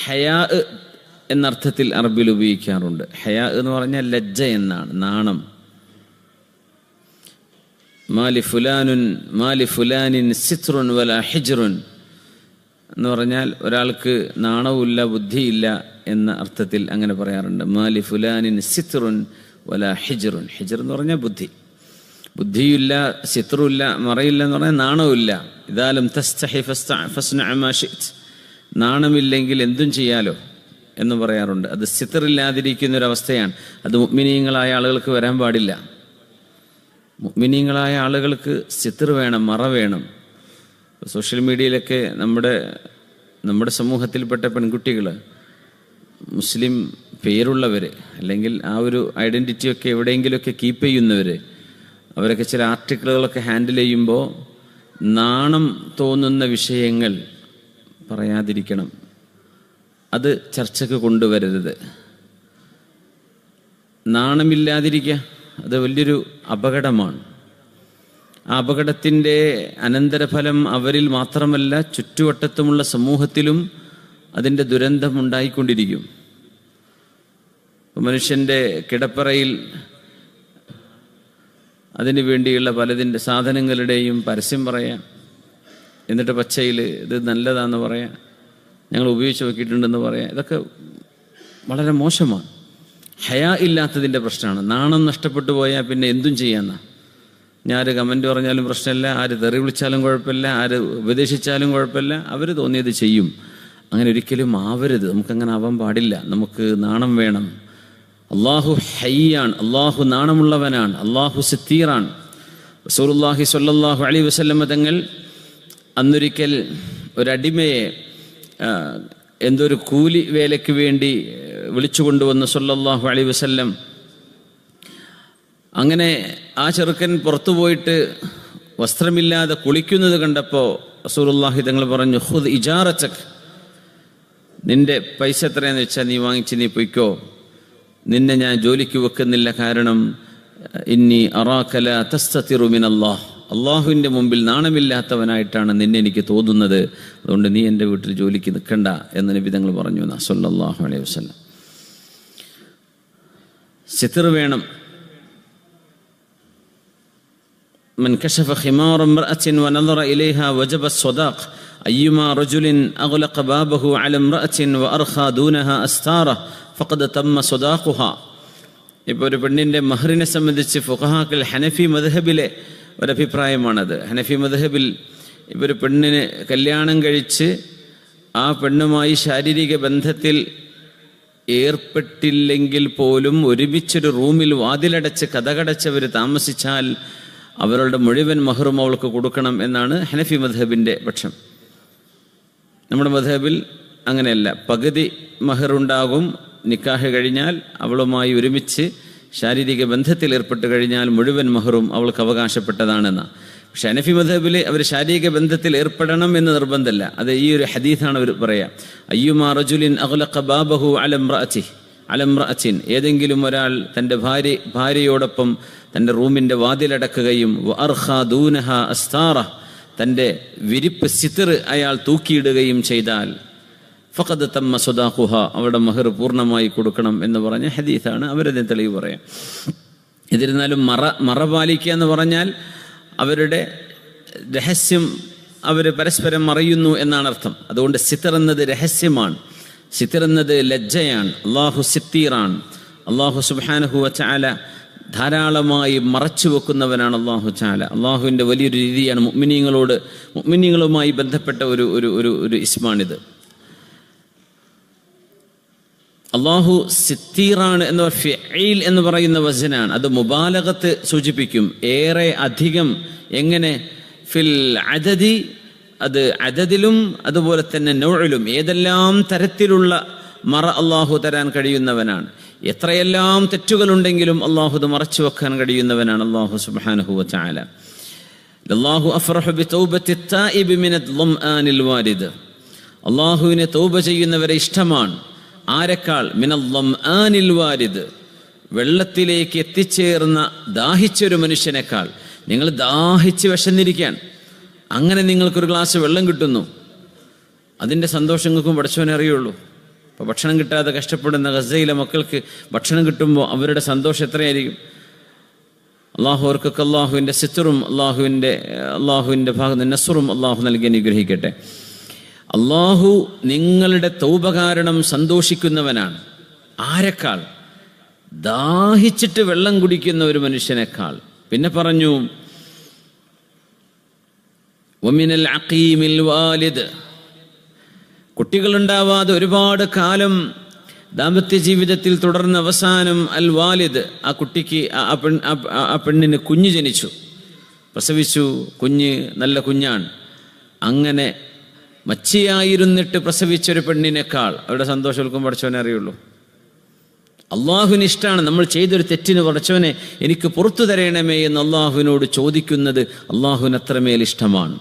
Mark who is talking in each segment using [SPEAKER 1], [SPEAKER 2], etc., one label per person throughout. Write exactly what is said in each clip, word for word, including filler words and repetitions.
[SPEAKER 1] ഹയാ എന്നർത്ഥത്തിൽ അറബിൽ ഉപയോഗിക്കാറുണ്ട്. ഹയാ എന്ന് പറഞ്ഞാൽ ലജ്ജ എന്നാണ്, നാണം. മാലി ഫുലാനുൻ മാലി ഫുലാനിൻ സിത്റുൻ വല ഹിജ്റുൻ എന്ന് പറഞ്ഞാൽ ഒരാൾക്ക് നാണവുമില്ല ബുദ്ധിയില്ല എന്ന അർത്ഥത്തിൽ അങ്ങനെ പറയാറുണ്ട്. മാലി ഫുലാനിൻ സിത്റുൻ വല ഹിജ്റുൻ. ഹിജ്ർ എന്ന് പറഞ്ഞാൽ ബുദ്ധി, ബുദ്ധിയില്ല, സിത്റുമില്ല, മറയില്ല എന്ന് പറഞ്ഞാൽ നാണവുമില്ല. ഇദാലം തസ്തഹി ഫസ്ന മാ ശിഅ്ത, നാണമില്ലെങ്കിൽ എന്തും ചെയ്യാലോ എന്ന് പറയാറുണ്ട്. അത് സിത്റില്ലാതിരിക്കുന്നൊരവസ്ഥയാണ്. അത് മുഅ്മിനീങ്ങളായ ആളുകൾക്ക് വരാൻ പാടില്ല. മുഅ്മിനീങ്ങളായ ആളുകൾക്ക് സിത്ർ വേണം, മറ വേണം. സോഷ്യൽ മീഡിയയിലൊക്കെ നമ്മുടെ നമ്മുടെ സമൂഹത്തിൽപ്പെട്ട പെൺകുട്ടികൾ, മുസ്ലിം പേരുള്ളവർ, അല്ലെങ്കിൽ ആ ഒരു ഐഡൻറ്റിറ്റിയൊക്കെ എവിടെയെങ്കിലുമൊക്കെ കീപ്പ് ചെയ്യുന്നവർ, അവരൊക്കെ ചില ആർട്ടിക്കിളുകളൊക്കെ ഹാൻഡിൽ ചെയ്യുമ്പോൾ നാണം തോന്നുന്ന വിഷയങ്ങൾ പറയാതിരിക്കണം. അത് ചർച്ചയ്ക്ക് കൊണ്ടുവരരുത്. നാണമില്ലാതിരിക്കുക അത് വലിയൊരു അപകടമാണ്. ആ അപകടത്തിൻ്റെ അനന്തരഫലം അവരിൽ മാത്രമല്ല ചുറ്റുവട്ടത്തുമുള്ള സമൂഹത്തിലും അതിൻ്റെ ദുരന്തം ഉണ്ടായിക്കൊണ്ടിരിക്കും. മനുഷ്യൻ്റെ കിടപ്പറയിൽ അതിനു വേണ്ടിയുള്ള പലതിൻ്റെ സാധനങ്ങളുടെയും പരസ്യം പറയാം, എന്നിട്ട് പച്ചയിൽ ഇത് നല്ലതാണെന്ന് പറയാം, ഞങ്ങൾ ഉപയോഗിച്ച് നോക്കിയിട്ടുണ്ടെന്ന് പറയാം. ഇതൊക്കെ വളരെ മോശമാണ്. ഹയാ ഇല്ലാത്തതിൻ്റെ പ്രശ്നമാണ്. നാണം നഷ്ടപ്പെട്ടു പോയാൽ പിന്നെ എന്തും ചെയ്യാമെന്നാ. ഞാൻ ആര് കമൻറ്റ് പറഞ്ഞാലും പ്രശ്നമില്ല, ആര് തെറി വിളിച്ചാലും കുഴപ്പമില്ല, ആര് ഉപദേശിച്ചാലും കുഴപ്പമില്ല, അവർ തോന്നിയത് ചെയ്യും. അങ്ങനെ ഒരിക്കലും ആവരുത്. നമുക്കങ്ങനെ ആവാൻ പാടില്ല. നമുക്ക് നാണം വേണം. അള്ളാഹു ഹയ്യാണ്, അള്ളാഹു നാണമുള്ളവനാണ്, അള്ളാഹു സിത്തീറാണ്. റസൂലുള്ളാഹി സ്വല്ലല്ലാഹു അലൈഹി വസല്ലം തങ്ങൾ അന്നൊരിക്കൽ ഒരടിമയെ എന്തോ ഒരു കൂലി വേലയ്ക്ക് വേണ്ടി വിളിച്ചു കൊണ്ടുവന്ന് സ്വല്ലല്ലാഹു അലൈഹി വസല്ലം. അങ്ങനെ ആ ചെറുക്കൻ പുറത്തു പോയിട്ട് വസ്ത്രമില്ലാതെ കുളിക്കുന്നത് കണ്ടപ്പോൾ റസൂലുള്ളാഹി തങ്ങൾ പറഞ്ഞു, ഖുദ് ഇജാറതക്, നിന്റെ പൈസ എത്രയാണെന്ന് വെച്ചാൽ നീ വാങ്ങിച്ച് നീ പൊയ്ക്കോ, നിന്നെ ഞാൻ ജോലിക്ക് വെക്കുന്നില്ല. കാരണം ഇന്നി അറാക ലാ തസ്തതിറു മിനല്ലാഹ്, അള്ളാഹുവിൻ്റെ മുമ്പിൽ നാണമില്ലാത്തവനായിട്ടാണ് നിന്നെ എനിക്ക് തോന്നുന്നത്, അതുകൊണ്ട് നീ എൻ്റെ വീട്ടിൽ ജോലിക്ക് നിൽക്കണ്ട എന്ന് നബി തങ്ങൾ പറഞ്ഞു എന്നാ സ്വല്ലല്ലാഹു അലൈഹി വസല്ലം. സിത്ർ വേണം. من كشف خمار امرأة ونظر إليها وجب الصداق أيما رجل أغلق بابه على امرأة وأرخى دونها أستاره فقد تم صداقها. ഇപ്പോൾ ഒരു പെണ്ണിൻ്റെ മഹറിനെ സംബന്ധിച്ച് ഫുഖഹാക്കൾ ഹനഫി മദ്ഹബിലെ ഒരഭിപ്രായമാണത്. ഹനഫി മദ്ഹബിൽ ഇപ്പോൾ ഒരു പെണ്ണിന് കല്യാണം കഴിച്ച് ആ പെണ്ണുമായി ശാരീരിക ബന്ധത്തിൽ ഏർപ്പെട്ടില്ലെങ്കിൽ പോലും ഒരുമിച്ചൊരു റൂമിൽ വാതിലടച്ച് കതകടച്ചവർ താമസിച്ചാൽ അവരുടെ മുഴുവൻ മഹറും അവൾക്ക് കൊടുക്കണം എന്നാണ് ഹനഫി മദ്ഹബിൻ്റെ പക്ഷം. നമ്മുടെ മദ്ഹബിൽ അങ്ങനെയല്ല. പകുതി മഹറുണ്ടാകും നിക്കാഹ് കഴിഞ്ഞാൽ, അവളുമായി ഒരുമിച്ച് ശാരീരിക ബന്ധത്തിൽ ഏർപ്പെട്ട് കഴിഞ്ഞാൽ മുഴുവൻ മഹറും അവൾക്ക് അവകാശപ്പെട്ടതാണെന്ന്. പക്ഷെ ഹനഫി മദ്ഹബിൽ അവർ ശാരീരിക ബന്ധത്തിൽ ഏർപ്പെടണം എന്ന് നിർബന്ധമല്ല. അത് ഈ ഒരു ഹദീസാണ് അവർ പറയാം. അയ്യുമാ റജുലിൻ അഗ്ലഖ ബാബഹു അല ഇംറഅതിഹി അല ഇംറഅത്തിൻ, ഏതെങ്കിലും ഒരാൾ തൻ്റെ ഭാര്യ ഭാര്യയോടൊപ്പം തൻ്റെ റൂമിൻ്റെ വാതിലടക്കുകയും വഅർഖാ ദൂനഹ അസ്താറ, തൻ്റെ വിരിപ്പ് സിത്ർ അയാൾ തൂക്കിയിടുകയും ചെയ്താൽ ഫഖദ് തമ്മ സദാഖുഹ, അവരുടെ മഹർ പൂർണ്ണമായി കൊടുക്കണം എന്ന് പറഞ്ഞ ഹദീസാണ്. അവരതിന് തെളിവ് പറയാം. എന്നിരുന്നാലും മറ മറ പാലിക്കുക എന്ന് പറഞ്ഞാൽ അവരുടെ രഹസ്യം അവർ പരസ്പരം മറയുന്നു എന്നാണ് അർത്ഥം. അതുകൊണ്ട് സിത്ർ എന്നത് രഹസ്യമാണ്, സിത്ർ എന്നത് ലജ്ജയാണ്. അള്ളാഹു സിത്തീറാണ്. അള്ളാഹു സുബ്ഹാനഹു വ തആല ധാരാളമായി മറച്ചു വെക്കുന്നവനാണ് അള്ളാഹു തആല. അള്ളാഹുവിൻ്റെ വലിയൊരു രീതിയാണ് മുഅ്മിനീങ്ങളോട് മുഅ്മിനീങ്ങളുമായി ബന്ധപ്പെട്ട ഒരു ഒരു ഒരു ഒരു ഇസ്മാണിത്. അള്ളാഹു സിത്തീറാണ് എന്ന ഫിഈൽ എന്ന് പറയുന്ന വസനാണ്. അത് മുബാലഗത്ത് സൂചിപ്പിക്കും, ഏറെ അധികം. എങ്ങനെ? ഫിൽ അദദി, അത് അദദിലും അതുപോലെ തന്നെ നൗഇലും ഏതെല്ലാം തരത്തിലുള്ള മറ അള്ളാഹു തരാൻ കഴിയുന്നവനാണ്. എത്രയെല്ലാം തെറ്റുകളുണ്ടെങ്കിലും അള്ളാഹു അത് മറച്ചു വെക്കാൻ കഴിയുന്നവനാണ് അള്ളാഹു സുബ്ഹാനഹു വ തആല. അല്ലാഹു അഫറഹു ബിതൗബത്തി തായിബി മിനൽ ളംആനിൽ വാരിദ്, അള്ളാഹുവിനെ തൗബ ചെയ്യുന്നവരെ ഇഷ്ടമാണ്. ആരെക്കാൾ? മിനൽ ളംആനിൽ വാരിദ്, വെള്ളത്തിലേക്ക് എത്തിച്ചേർന്ന ദാഹിച്ചൊരു മനുഷ്യനേക്കാൾ. നിങ്ങൾ ദാഹിച്ച് വിശന്നിരിക്കാൻ, അങ്ങനെ നിങ്ങൾക്കൊരു ഗ്ലാസ് വെള്ളം കിട്ടുന്നു, അതിൻ്റെ സന്തോഷം നിങ്ങൾക്കും പടച്ചവനെ അറിയുള്ളൂ. ഇപ്പോൾ ഭക്ഷണം കിട്ടാതെ കഷ്ടപ്പെടുന്ന ഗസയിലെ മക്കൾക്ക് ഭക്ഷണം കിട്ടുമ്പോൾ അവരുടെ സന്തോഷം എത്രയായിരിക്കും. അള്ളാഹു അവർക്കൊക്കെ അള്ളാഹുവിൻ്റെ സിത്തറും അള്ളാഹുവിൻ്റെ അള്ളാഹുവിൻ്റെ ഭാഗത്ത് നസ്റും അള്ളാഹു നൽകി അനുഗ്രഹിക്കട്ടെ. അള്ളാഹു നിങ്ങളുടെ തൗബ കാരണം സന്തോഷിക്കുന്നവനാണ്. ആരെക്കാൾ? ദാഹിച്ചിട്ട് വെള്ളം കുടിക്കുന്ന ഒരു മനുഷ്യനേക്കാൾ. പിന്നെ പറഞ്ഞു വമിനൽ അഖീമിൽ വാലിദ്, കുട്ടികളുണ്ടാവാതെ ഒരുപാട് കാലം ദാമ്പത്യ ജീവിതത്തിൽ തുടർന്ന അവസാനം അൽ വാലിദ്, ആ കുട്ടിക്ക് ആ പെൺ ആ പെണ്ണിന് കുഞ്ഞ് ജനിച്ചു, പ്രസവിച്ചു, കുഞ്ഞ് നല്ല കുഞ്ഞാണ്. അങ്ങനെ മച്ചിയായിരുന്നിട്ട് പ്രസവിച്ചൊരു പെണ്ണിനേക്കാൾ അവരുടെ സന്തോഷം പഠിച്ചവനെ അറിയുള്ളൂ. അള്ളാഹുവിന് ഇഷ്ടമാണ് നമ്മൾ ചെയ്തൊരു തെറ്റിന് പഠിച്ചവനെ എനിക്ക് പുറത്തു തരണമേ എന്ന് അള്ളാഹുവിനോട് ചോദിക്കുന്നത് അള്ളാഹുവിന് അത്രമേൽ ഇഷ്ടമാണ്.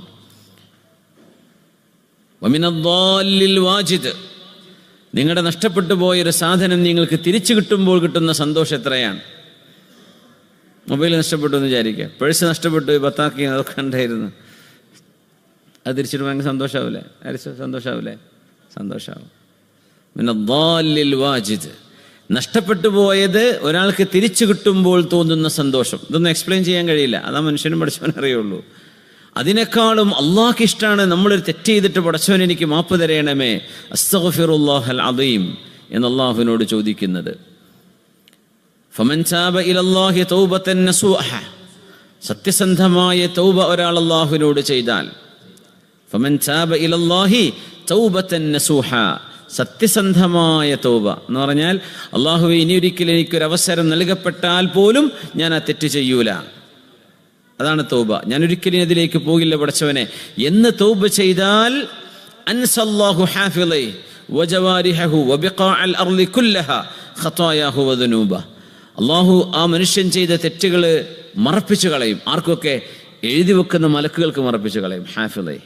[SPEAKER 1] വമിനദ്ദാലിൽ വാജിദ്, നിങ്ങളുടെ നഷ്ടപ്പെട്ടു പോയൊരു സാധനം നിങ്ങൾക്ക് തിരിച്ചു കിട്ടുമ്പോൾ കിട്ടുന്ന സന്തോഷം എത്രയാണ്. മൊബൈൽ നഷ്ടപ്പെട്ടു എന്ന് വിചാരിക്കുക, പേഴ്സ് നഷ്ടപ്പെട്ടു, ബത്താക്കി അതൊക്കെ ഉണ്ടായിരുന്നു, അത് തിരിച്ചിട്ട് ഭയങ്കര സന്തോഷമാവില്ലേ? സന്തോഷമാവില്ലേ? സന്തോഷമാവും. മിനദ്ദാലിൽ വാജിദ്, നഷ്ടപ്പെട്ടു പോയത് ഒരാൾക്ക് തിരിച്ചു കിട്ടുമ്പോൾ തോന്നുന്ന സന്തോഷം. ഇതൊന്നും എക്സ്പ്ലെയിൻ ചെയ്യാൻ കഴിയില്ല, അതാ മനുഷ്യനും പഠിച്ചവൻ അറിയുള്ളൂ. അതിനേക്കാളും അള്ളാഹ്ക്ക് ഇഷ്ടമാണ് നമ്മളൊരു തെറ്റ് ചെയ്തിട്ട് പടച്ചവൻ എനിക്ക് മാപ്പ് തരയണമേ, അസ്തഗ്ഫിറുല്ലാഹൽ അദീം എന്ന് അള്ളാഹുവിനോട് ചോദിക്കുന്നത്. ഫമൻ താബ ഇലല്ലാഹി തൗബതൻ നസൂഹ, സത്യസന്ധമായ തൗബ ഒരാൾ അള്ളാഹുവിനോട് ചെയ്താൽ, ഫമൻ താബ ഇലല്ലാഹി തൗബതൻ നസൂഹ, സത്യസന്ധമായ തൗബ എന്ന് പറഞ്ഞാൽ അള്ളാഹുവേ ഇനി ഒരിക്കലും എനിക്കൊരവസരം നൽകപ്പെട്ടാൽ പോലും ഞാൻ ആ തെറ്റ് ചെയ്യൂല, അതാണ് തൗബ. ഞാൻ ഒരിക്കലും അതിലേക്ക് പോകില്ല പടച്ചവനെ എന്ന് തൗബ ചെയ്താൽ അൻസല്ലാഹു ഹാഫിളൈ വജവാരിഹു വബിഖാഅൽ അർളി കുല്ലഹ ഖതായാഹു വദുനൂബ, അള്ളാഹു ആ മനുഷ്യൻ ചെയ്ത തെറ്റുകൾ മറപ്പിച്ചു കളയും. ആർക്കൊക്കെ? എഴുതി വെക്കുന്ന മലക്കുകൾക്ക് മറപ്പിച്ചു കളയും. ഹാഫിളൈ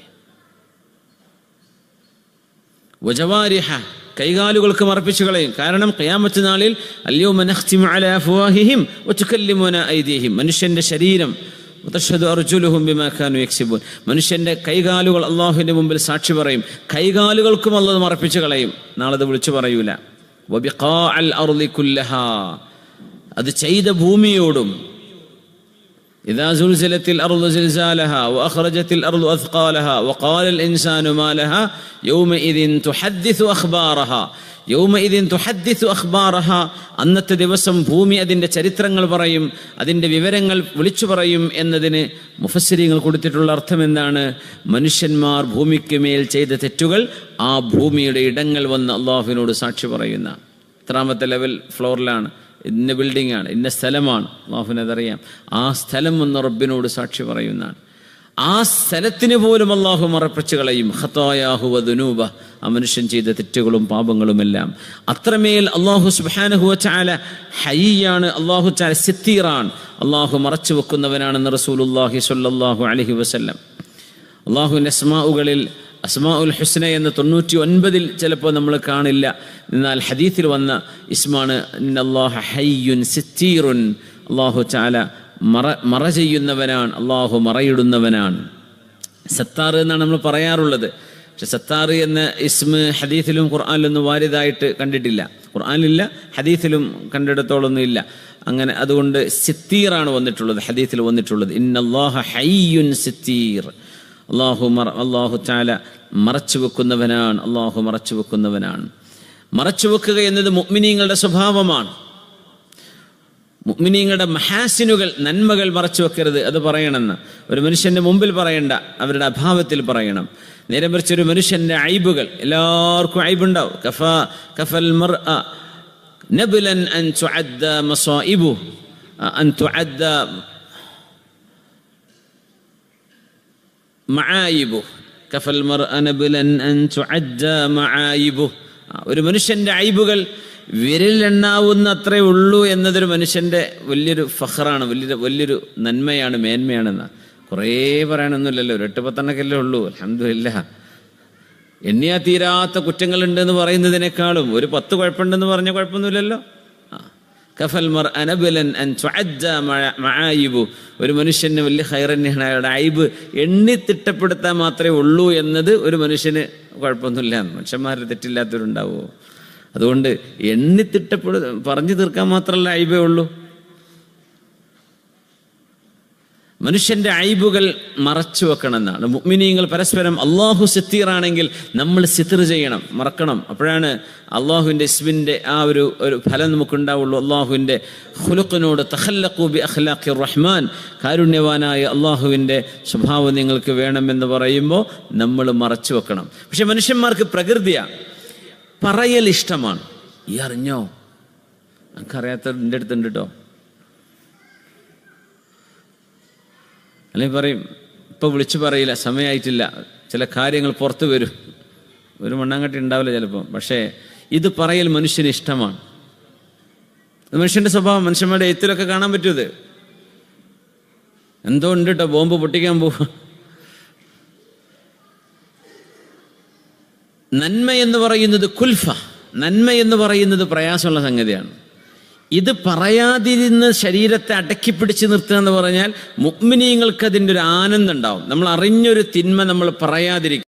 [SPEAKER 1] വജവാരിഹ, കൈകാലുകൾക്ക് മറപ്പിച്ചു കളയും. കാരണം ഖിയാമത്ത് നാളിൽ അൽയൗമ നഖ്തിമു അലാ അഫ്വാഹിഹിം വതുകല്ലിമുനാ ഐദീഹിം, മനുഷ്യന്റെ ശരീരം വതശ്ഹദു അർജുലുഹും ബിമാ കാനൂ യക്സിബൂൻ, മനുഷ്യന്റെ കൈകാലുകൾ അള്ളാഹുവിന്റെ മുമ്പിൽ സാക്ഷി പറയും. കൈകാലുകൾക്കും അല്ലാഹു മറപ്പിച്ചു കളയും, നാളെ അത് വിളിച്ചു പറയൂല. വബിഖാഅൽ അർളി കുല്ലഹാ, അത് ചെയ്ത ഭൂമിയോടും. إذا زلزلت الأرض زلزالها وأخرجت الأرض أثقالها وقال الإنسان ما لها يومئذ تحدث أخبارها يومئذ تحدث أخبارها, അന്നത്തെ ദിവസം ഭൂമി അതിൻ്റെ ചരിത്രങ്ങൾ പറയും, അതിൻ്റെ വിവരങ്ങൾ വിളിച്ചു പറയും എന്നതിന് മുഫസ്സിരീങ്ങൾ കൊടുത്തിട്ടുള്ള അർത്ഥം എന്താണ്? മനുഷ്യന്മാർ ഭൂമിക്ക് മേൽ ചെയ്ത തെറ്റുകൾ ആ ഭൂമിയുടെ ഇടങ്ങൾ വന്ന് അള്ളാഹുവിനോട് സാക്ഷി പറയുന്ന. എത്രാമത്തെ ലെവൽ ഫ്ലോറിലാണ്, ഇന്ന ബിൽഡിംഗ് ആണ്, ഇന്ന സ്ഥലമാണ്, അള്ളാഹുവിനതറിയാം. ആ സ്ഥലം വന്ന് റബ്ബിനോട് സാക്ഷി പറയുന്നതാണ്. ആ സ്ഥലത്തിന് പോലും അള്ളാഹു മറപ്പിച്ചു കളയും. ഖതായാഹു വദുനൂബ, ആ മനുഷ്യൻ ചെയ്ത തെറ്റുകളും പാപങ്ങളുമെല്ലാം. അത്രമേൽ അള്ളാഹു സുബ്ഹാനഹു വതആല ഹയ്യാണ്, അള്ളാഹു തആല സിത്തീറാണ്, അള്ളാഹു മറച്ചു വെക്കുന്നവനാണെന്ന് റസൂലുള്ളാഹി സ്വല്ലല്ലാഹു അലൈഹി വസല്ലം. അള്ളാഹുവിൻ്റെ അസ്മാഉകളിൽ അസ്മാഉൽ ഹുസ്ന എന്ന തൊണ്ണൂറ്റി ഒൻപതിൽ ചിലപ്പോൾ നമ്മൾ കാണില്ല, എന്നാൽ ഹദീസിൽ വന്ന ഇസ്മാണ് ഇന്നല്ലാഹ ഹയ്യുൻ സിത്തീറുൻ, അള്ളാഹു തആല മറ മറ ചെയ്യുന്നവനാണ്, അള്ളാഹു മറയിടുന്നവനാണ്. സത്താർ എന്നാണ് നമ്മൾ പറയാറുള്ളത്, പക്ഷെ സത്താർ എന്ന ഇസ്മ ഹദീസിലും ഖുർആനിലൊന്നും വാരിതായിട്ട് കണ്ടിട്ടില്ല. ഖുർആനിലില്ല, ഹദീസിലും കണ്ടിടത്തോളൊന്നും ഇല്ല. അങ്ങനെ അതുകൊണ്ട് സിത്തീറാണ് വന്നിട്ടുള്ളത്, ഹദീസിൽ വന്നിട്ടുള്ളത്. ഇന്നല്ലാഹ ഹയ്യുൻ സിത്തീർ, അള്ളാഹു മറ അള്ളാഹു തആല മറച്ചു വെക്കുന്നവനാണ്, അള്ളാഹു മറച്ചു വെക്കുന്നവനാണ്. മറച്ചു വെക്കുക എന്നത് മുഅ്മിനീങ്ങളുടെ സ്വഭാവമാണ്. മുഅ്മിനീങ്ങളുടെ മഹാസിനുകൾ, നന്മകൾ മറച്ചു വെക്കരുത്, അത് പറയണമെന്ന്. ഒരു മനുഷ്യന്റെ മുമ്പിൽ പറയണ്ട, അവരുടെ അഭാവത്തിൽ പറയണം. നേരെ മറിച്ച് ഒരു മനുഷ്യന്റെ ഐബുകൾ, എല്ലാവർക്കും ഐബുണ്ടാവും. കഫാ കഫൽ മർഅ നബ്ലൻ അൻ തുഅദ്ദ മസായിബു അൻ തുഅദ്ദ മആയിബു കഫൽ മർഅ നബ്ലൻ അൻ തുഅദ്ദ മആയിബു. ഒരു മനുഷ്യന്റെ ഐബുകൾ വിരലെണ്ണാവുന്ന അത്രേ ഉള്ളൂ എന്നതൊരു മനുഷ്യൻ്റെ വലിയൊരു ഫഖറാണ്, വലിയൊരു വലിയൊരു നന്മയാണ്, മേന്മയാണെന്ന്. കുറേ പറയണമെന്നില്ലല്ലോ, ഒരു എട്ട് പത്തെണ്ണക്കല്ലേ ഉള്ളൂ. അൽഹംദുലില്ലാഹ്. എണ്ണിയാ തീരാത്ത കുറ്റങ്ങളുണ്ടെന്ന് പറയുന്നതിനേക്കാളും ഒരു പത്ത് കുഴപ്പമുണ്ടെന്ന് പറഞ്ഞ കുഴപ്പമൊന്നുമില്ലല്ലോ. കഫൽ മർഅ നബ്ലൻ അൻ തുഅദ്ദ മആയിബു, ഒരു മനുഷ്യന് വലിയ ഖൈർ തന്നെയാണ്, അയാളുടെ ഐബ് എണ്ണി തിട്ടപ്പെടുത്താൻ മാത്രമേ ഉള്ളൂ എന്നത് ഒരു മനുഷ്യന് കുഴപ്പമൊന്നുമില്ല. മനുഷ്യന്മാർ തെറ്റില്ലാത്തവരുണ്ടാവുമോ? അതുകൊണ്ട് എണ്ണിത്തിട്ടപ്പെടു പറഞ്ഞു തീർക്കാൻ മാത്രമല്ല ഐബേ ഉള്ളൂ. മനുഷ്യൻ്റെ ഐബുകൾ മറച്ചു വെക്കണം എന്നാണ്. മുഅ്മിനീങ്ങൾ പരസ്പരം അള്ളാഹു സിത്തീറാണെങ്കിൽ നമ്മൾ സിത്തർ ചെയ്യണം, മറക്കണം. അപ്പോഴാണ് അള്ളാഹുവിൻ്റെ ഇസ്മിൻ്റെ ആ ഒരു ഒരു ഫലം നമുക്കുണ്ടാവുള്ളൂ. അള്ളാഹുവിൻ്റെ ഖുലുഖിനോട് തഖല്ലഖു ബി അഖ്ലാഖിർ റഹ്മാൻ, കാരുണ്യവാനായ അള്ളാഹുവിൻ്റെ സ്വഭാവം നിങ്ങൾക്ക് വേണമെന്ന് പറയുമ്പോൾ നമ്മൾ മറച്ചു വെക്കണം. പക്ഷെ മനുഷ്യന്മാർക്ക് പ്രകൃതിയാണ്, പറയൽ ഇഷ്ടമാണ്. ഈ അറിഞ്ഞോ, എനിക്കറിയാത്ത എൻ്റെ അടുത്തുണ്ട് കേട്ടോ. അല്ലെങ്കിൽ പറയും ഇപ്പോൾ വിളിച്ചു പറയില്ല, സമയമായിട്ടില്ല, ചില കാര്യങ്ങൾ പുറത്തു വരും. ഒരു മണ്ണാങ്കട്ടി ഉണ്ടാവില്ല ചിലപ്പോൾ. പക്ഷേ ഇത് പറയൽ മനുഷ്യന് ഇഷ്ടമാണ്. മനുഷ്യൻ്റെ സ്വഭാവം, മനുഷ്യന്മാരുടെ എഴുത്തിലൊക്കെ കാണാൻ പറ്റും. എന്തോ ഉണ്ട് കേട്ടോ, ബോംബ് പൊട്ടിക്കാൻ പോവുക. നന്മ എന്ന് പറയുന്നത് കുൽഫ, നന്മ എന്ന് പറയുന്നത് പ്രയാസമുള്ള സംഗതിയാണ്. ഇത് പറയാതിരുന്ന് ശരീരത്തെ അടക്കി പിടിച്ച് നിർത്തുക എന്ന് പറഞ്ഞാൽ മുഅ്മിനീങ്ങൾക്ക് അതിൻ്റെ ഒരു ആനന്ദം ഉണ്ടാവും. നമ്മൾ അറിഞ്ഞൊരു തിന്മ നമ്മൾ പറയാതിരിക്കും.